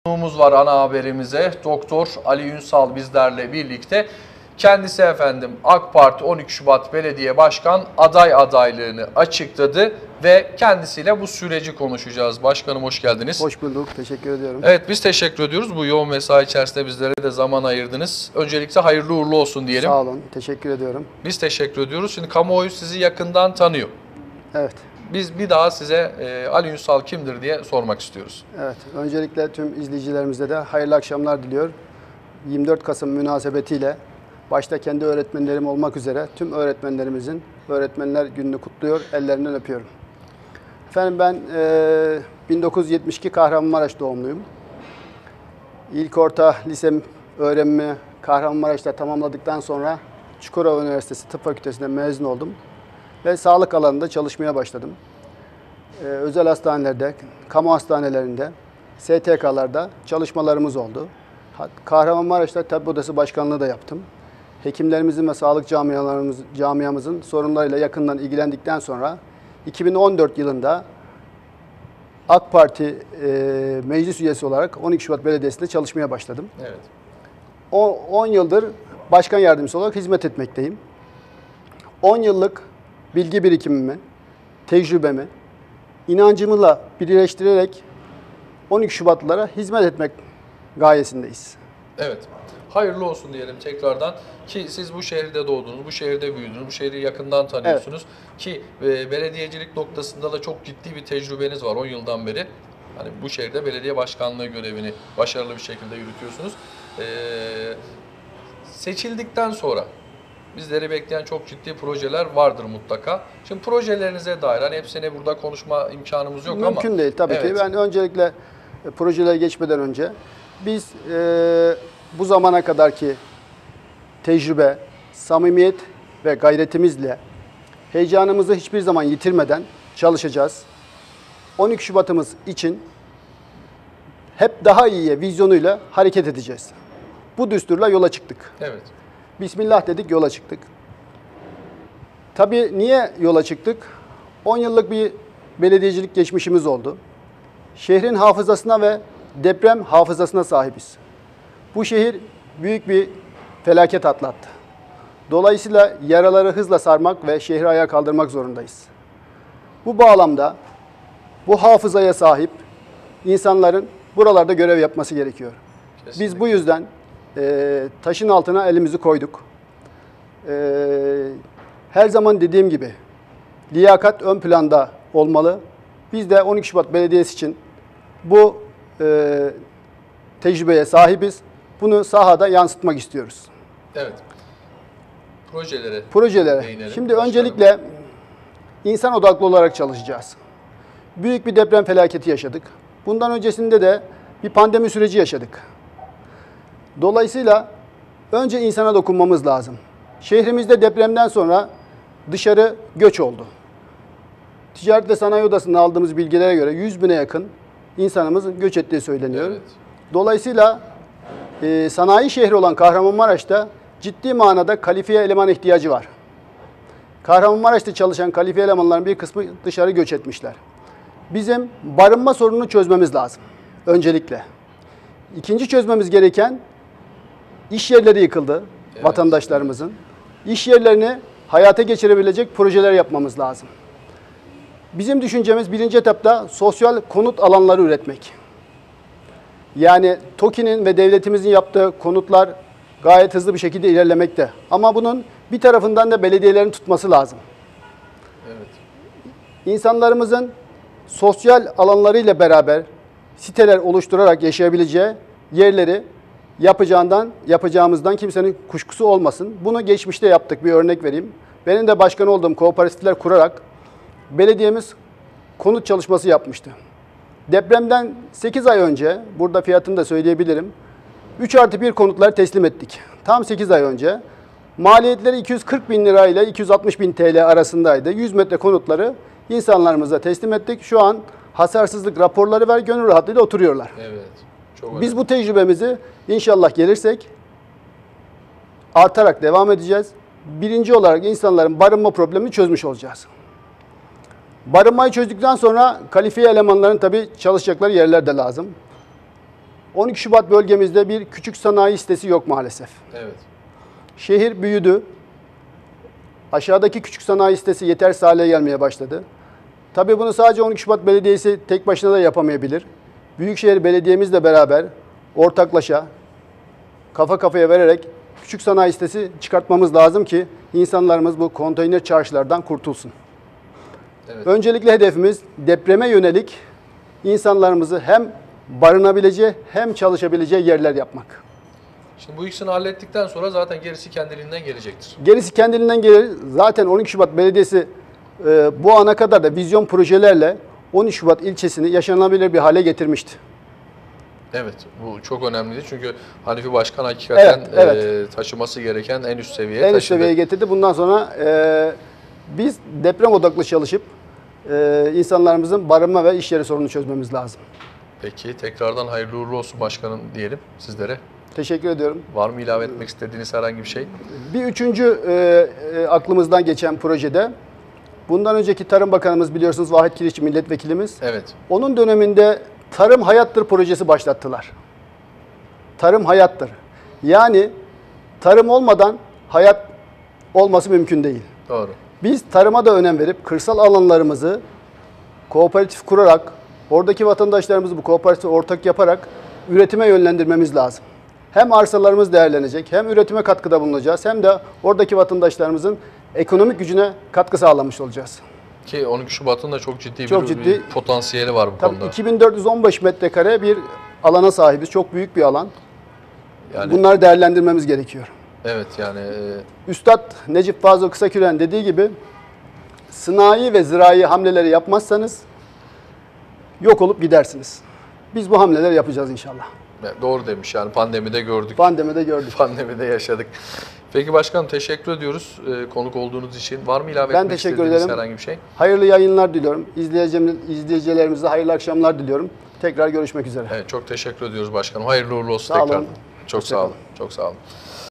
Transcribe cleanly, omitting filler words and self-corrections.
Konuğumuz var ana haberimize. Doktor Ali Ünsal bizlerle birlikte. Kendisi efendim AK Parti 12 Şubat Belediye Başkan adaylığını açıkladı ve kendisiyle bu süreci konuşacağız. Başkanım hoş geldiniz. Hoş bulduk. Teşekkür ediyorum. Evet, biz teşekkür ediyoruz. Bu yoğun mesai içerisinde bizlere de zaman ayırdınız. Öncelikle hayırlı uğurlu olsun diyelim. Sağ olun. Teşekkür ediyorum. Biz teşekkür ediyoruz. Şimdi kamuoyu sizi yakından tanıyor. Evet. Biz bir daha size Ali Ünsal kimdir diye sormak istiyoruz. Evet. Öncelikle tüm izleyicilerimize de hayırlı akşamlar diliyor. 24 Kasım münasebetiyle başta kendi öğretmenlerim olmak üzere tüm öğretmenlerimizin Öğretmenler Günü'nü kutluyor, ellerinden öpüyorum. Efendim ben 1972 Kahramanmaraş doğumluyum. İlk orta lisem öğrenimi Kahramanmaraş'ta tamamladıktan sonra Çukurova Üniversitesi Tıp Fakültesi'nde mezun oldum. Ve sağlık alanında çalışmaya başladım. Özel hastanelerde, kamu hastanelerinde, STK'larda çalışmalarımız oldu. Kahramanmaraş'ta Tabip Odası Başkanlığı da yaptım. Hekimlerimizin ve sağlık camiamızın sorunlarıyla yakından ilgilendikten sonra 2014 yılında AK Parti meclis üyesi olarak 12 Şubat Belediyesi'nde çalışmaya başladım. Evet. 10 yıldır başkan yardımcısı olarak hizmet etmekteyim. 10 yıllık bilgi birikimimi, tecrübemi, inancımla birleştirerek 12 Şubatlılara hizmet etmek gayesindeyiz. Evet. Hayırlı olsun diyelim tekrardan ki siz bu şehirde doğdunuz, bu şehirde büyüdünüz, bu şehri yakından tanıyorsunuz ki belediyecilik noktasında da çok ciddi bir tecrübeniz var 10 yıldan beri. Hani bu şehirde belediye başkanlığı görevini başarılı bir şekilde yürütüyorsunuz. Seçildikten sonra bizleri bekleyen çok ciddi projeler vardır mutlaka. Şimdi projelerinize dair hani hepsine burada konuşma imkanımız yok ama. Mümkün değil tabii ki. Ben öncelikle projelere geçmeden önce biz bu zamana kadarki tecrübe, samimiyet ve gayretimizle heyecanımızı hiçbir zaman yitirmeden çalışacağız. 12 Şubat'ımız için hep daha iyiye vizyonuyla hareket edeceğiz. Bu düsturla yola çıktık. Evet. Bismillah dedik, yola çıktık. Tabii niye yola çıktık? 10 yıllık bir belediyecilik geçmişimiz oldu. Şehrin hafızasına ve deprem hafızasına sahibiz. Bu şehir büyük bir felaket atlattı. Dolayısıyla yaraları hızla sarmak ve şehri ayağa kaldırmak zorundayız. Bu bağlamda bu hafızaya sahip insanların buralarda görev yapması gerekiyor. Kesinlikle. Biz bu yüzden taşın altına elimizi koyduk. Her zaman dediğim gibi liyakat ön planda olmalı. Biz de 12 Şubat Belediyesi için bu tecrübeye sahibiz. Bunu sahada yansıtmak istiyoruz. Evet. Projelere. değinelim. Şimdi öncelikle insan odaklı olarak çalışacağız. Büyük bir deprem felaketi yaşadık. Bundan öncesinde de bir pandemi süreci yaşadık. Dolayısıyla önce insana dokunmamız lazım. Şehrimizde depremden sonra dışarı göç oldu. Ticaret ve Sanayi Odası'nda aldığımız bilgilere göre 100 bine yakın insanımızın göç ettiği söyleniyor. Evet. Dolayısıyla sanayi şehri olan Kahramanmaraş'ta ciddi manada kalifiye eleman ihtiyacı var. Kahramanmaraş'ta çalışan kalifiye elemanların bir kısmı dışarı göç etmişler. Bizim barınma sorununu çözmemiz lazım öncelikle. İkinci çözmemiz gereken iş yerleri yıkıldı vatandaşlarımızın. İş yerlerini hayata geçirebilecek projeler yapmamız lazım. Bizim düşüncemiz birinci etapta sosyal konut alanları üretmek. Yani TOKİ'nin ve devletimizin yaptığı konutlar gayet hızlı bir şekilde ilerlemekte. Ama bunun bir tarafından da belediyelerin tutması lazım. Evet. İnsanlarımızın sosyal alanlarıyla beraber siteler oluşturarak yaşayabileceği yerleri yapacağımızdan kimsenin kuşkusu olmasın. Bunu geçmişte yaptık. Bir örnek vereyim. Benim de başkan olduğum kooperatifler kurarak belediyemiz konut çalışması yapmıştı. Depremden 8 ay önce, burada fiyatını da söyleyebilirim, 3+1 konutları teslim ettik. Tam 8 ay önce. Maliyetleri 240 bin lira ile 260 bin TL arasındaydı. 100 metre konutları insanlarımıza teslim ettik. Şu an hasarsızlık raporları ver, gönül rahatlığıyla oturuyorlar. Evet. Çok Biz bu tecrübemizi inşallah gelirsek artarak devam edeceğiz. Birinci olarak insanların barınma problemini çözmüş olacağız. Barınmayı çözdükten sonra kalifiye elemanların tabii çalışacakları yerler de lazım. 12 Şubat bölgemizde bir küçük sanayi sitesi yok maalesef. Evet. Şehir büyüdü. Aşağıdaki küçük sanayi sitesi yetersiz hale gelmeye başladı. Tabii bunu sadece 12 Şubat Belediyesi tek başına da yapamayabilir. Büyükşehir Belediye'mizle beraber ortaklaşa, kafa kafaya vererek küçük sanayi sitesi çıkartmamız lazım ki insanlarımız bu konteyner çarşılardan kurtulsun. Evet. Öncelikle hedefimiz depreme yönelik insanlarımızı hem barınabileceği hem çalışabileceği yerler yapmak. Şimdi bu ikisini hallettikten sonra zaten gerisi kendiliğinden gelecektir. Gerisi kendiliğinden gelir. Zaten 12 Şubat Belediyesi bu ana kadar da vizyon projelerle 13 Şubat ilçesini yaşanabilir bir hale getirmişti. Evet, bu çok önemliydi çünkü Hanifi Başkan hakikaten Evet. Taşıması gereken en üst seviyeye En üst taşıdı. seviyeye getirdi. Bundan sonra biz deprem odaklı çalışıp insanlarımızın barınma ve iş yeri sorununu çözmemiz lazım. Peki, tekrardan hayırlı uğurlu olsun başkanım diyelim sizlere. Teşekkür ediyorum. Var mı ilave etmek istediğiniz herhangi bir şey? Bir üçüncü aklımızdan geçen projede, bundan önceki Tarım Bakanımız biliyorsunuz Vahit Kiliççi milletvekilimiz. Evet. Onun döneminde Tarım Hayattır projesi başlattılar. Tarım hayattır. Yani tarım olmadan hayat olması mümkün değil. Doğru. Biz tarıma da önem verip kırsal alanlarımızı kooperatif kurarak, oradaki vatandaşlarımızı bu kooperatife ortak yaparak üretime yönlendirmemiz lazım. Hem arsalarımız değerlenecek, hem üretime katkıda bulunacağız, hem de oradaki vatandaşlarımızın ekonomik gücüne katkı sağlamış olacağız. Ki 12 Şubat'ın da çok ciddi Çok bir potansiyeli var bu Tabii konuda. 2415 metrekare bir alana sahibiz. Çok büyük bir alan. Yani, Bunları değerlendirmemiz gerekiyor. evet yani Üstad Necip Fazıl Kısaküren dediği gibi sınai ve zirai hamleleri yapmazsanız yok olup gidersiniz. Biz bu hamleleri yapacağız inşallah. doğru demiş yani pandemide gördük. Pandemide gördük. Pandemide yaşadık. Peki başkanım teşekkür ediyoruz konuk olduğunuz için. Var mı ilave Ben etmek teşekkür istediğiniz ederim. herhangi bir şey? Hayırlı yayınlar diliyorum. İzleyicilerimize hayırlı akşamlar diliyorum. Tekrar görüşmek üzere. Evet, çok teşekkür ediyoruz başkanım. Hayırlı uğurlu olsun Sağ olun. tekrar. Çok Hoşça sağ olun. kalın. Çok sağ olun.